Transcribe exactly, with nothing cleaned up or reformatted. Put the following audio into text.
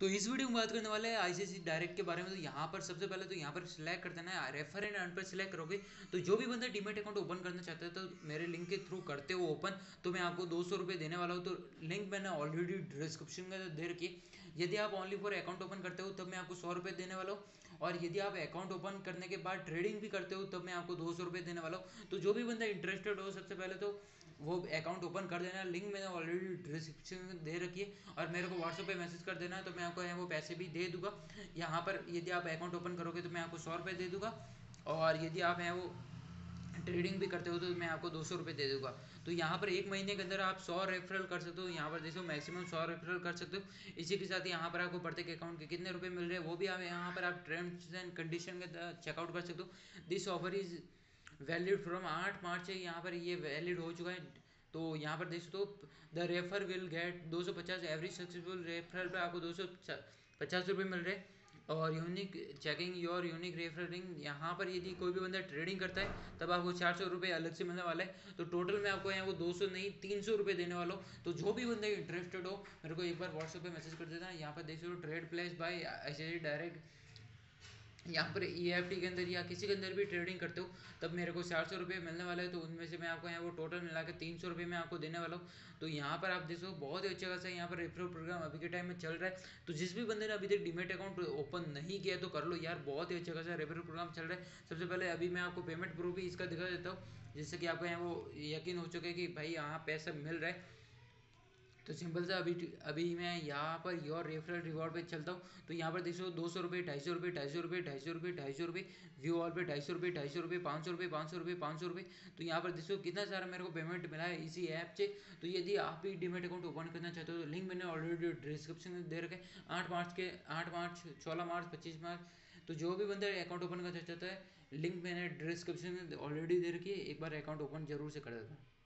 तो इस वीडियो में बात करने वाले हैं आईसीआईसीआई डायरेक्ट के बारे में। तो यहाँ पर सबसे पहले तो यहाँ पर सिलेक्ट कर देना है, रेफर एंड अर्न पर सिलेक्ट करोगे तो जो भी बंदा डीमेट अकाउंट ओपन करना चाहता है तो मेरे लिंक के थ्रू करते हो ओपन, तो मैं आपको दो सौ रुपये देने वाला हूँ। तो लिंक मैंने ऑलरेडी डिस्क्रिप्शन में दे रखी है। यदि आप ओनली फॉर अकाउंट ओपन करते हो तब मैं आपको सौ रुपये देने वाला हूँ, और यदि आप अकाउंट ओपन करने के बाद ट्रेडिंग भी करते हो तब मैं आपको दो सौ रुपये देने वाला हूँ। तो जो भी बंदा इंटरेस्टेड हो सबसे पहले तो वो अकाउंट ओपन कर देना। लिंक मैंने ऑलरेडी डिस्क्रिप्शन में दे रखी है, और मेरे को व्हाट्सएप पे मैसेज कर देना है तो मैं आपको है वो पैसे भी दे दूंगा। यहाँ पर यदि आप अकाउंट ओपन करोगे तो मैं आपको सौ रुपये दे दूंगा, और यदि आप हैं वो ट्रेडिंग भी करते हो तो मैं आपको दो सौ रुपये दे दूंगा। तो यहाँ पर एक महीने के अंदर आप सौ रेफरल कर सकते हो। यहाँ पर देखो मैक्सिमम सौ रेफरल कर सकते हो। इसी के साथ यहाँ पर आपको प्रत्येक अकाउंट के कितने रुपए मिल रहे हैं वो भी आप यहाँ पर आप टर्म्स एंड कंडीशन के चेकआउट कर सकते हो। This offer is valid from आठ मार्च है, यहाँ पर ये वैलिड हो चुका है। तो यहाँ पर देख सकते हो द रेफर विल गेट दो सौ पचास एवरेज सक्सेसफुल रेफरल पर आपको दो सौ पचास रुपये मिल रहे हैं। और unique checking your unique referring, यहाँ पर यदि कोई भी बंदा ट्रेडिंग करता है तब आपको चार सौ रुपये अलग से मिलने वाला है। तो टोटल में आपको यहाँ वो दो सौ नहीं तीन सौ रुपये देने वाला हूँ। तो जो भी बंदा इंटरेस्टेड हो मेरे को एक बार व्हाट्सएप पे मैसेज कर देना। यहाँ पर देख सकते हो trade place by ICICI direct, यहाँ पर ई एफ टी के अंदर या किसी के अंदर भी ट्रेडिंग करते हो तब मेरे को चार सौ रुपये मिलने वाला है। तो उनमें से मैं आपको यहाँ वो टोटल मिला के तीन सौ रुपये मैं आपको देने वाला हूँ। तो यहाँ पर आप देखो बहुत ही अच्छा खासा यहाँ पर रेफरल प्रोग्राम अभी के टाइम में चल रहा है। तो जिस भी बंदे ने अभी तक डीमेट अकाउंट ओपन नहीं किया तो कर लो यार, बहुत ही अच्छा खासा रेफरल प्रोग्राम चल रहा है। सबसे पहले अभी मैं आपको पेमेंट प्रूफ भी इसका दिखा देता हूँ, जिससे कि आपको यहाँ वो यकीन हो चुका है कि भाई यहाँ पैसा मिल रहा है। तो सिंपल सा अभी अभी मैं यहाँ पर योर रेफरल रिवॉर्ड पे चलता हूँ। तो यहाँ पर देखो दो सौ रुपये ढाई सौ रुपये ढाई सौ रुपये ढाई सौ रुपये ढाई सौ रुपये व्यू ऑल पे ढाई सौ रुपये ढाई सौ रुपये पाँच सौ रुपये पाँच सौ रुपये पाँच सौ रुपये। तो यहाँ पर देखो कितना सारा मेरे को पेमेंट मिला है इसी ऐप से। तो यदि आप भी डीमेट अकाउंट ओपन करना चाहते हो तो लिंक मैंने ऑलरेडी डिस्क्रिप्शन में दे रखे आठ मार्च के आठ मार्च सोलह मार्च पच्चीस मार्च। तो जो भी बंदा अकाउंट ओपन करना चाहता है लिंक मैंने डिस्क्रिप्शन में ऑलरेडी दे रखी है, एक बार अकाउंट ओपन जरूर से कर देता है।